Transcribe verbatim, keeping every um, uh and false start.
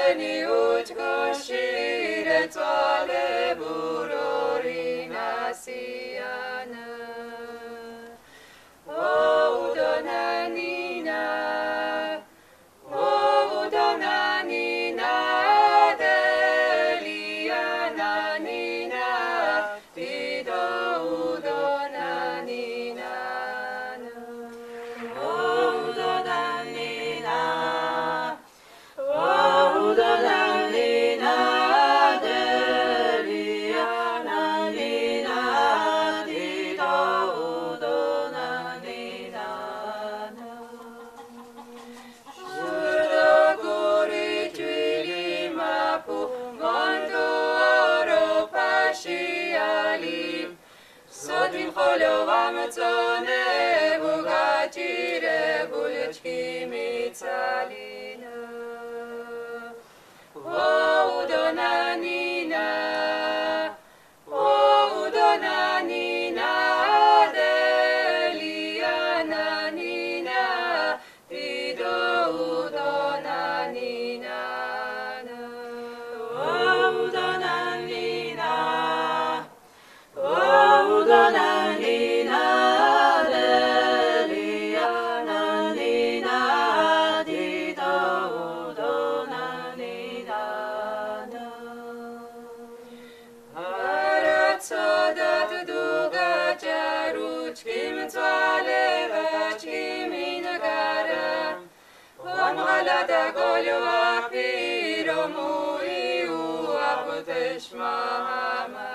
Deni utkoshire twale burori nasiyana. O donanina, o donanina, deliana nina, tido donanina. O donanina, o donanina, deliana nina, tido donanina. Judo guri juili mapu, mondo oro pashiali. Sodin cholio vamatzone, bugatire bulchki mitzalina. O donanina, o donanina, deliana nina, tido donanina. O donanina, o donanina, deliana nina, tido donanina. Aratsodat duga jaruchkim twale vachkim inagara. Vamgalada golwa piro mui u abuteshma.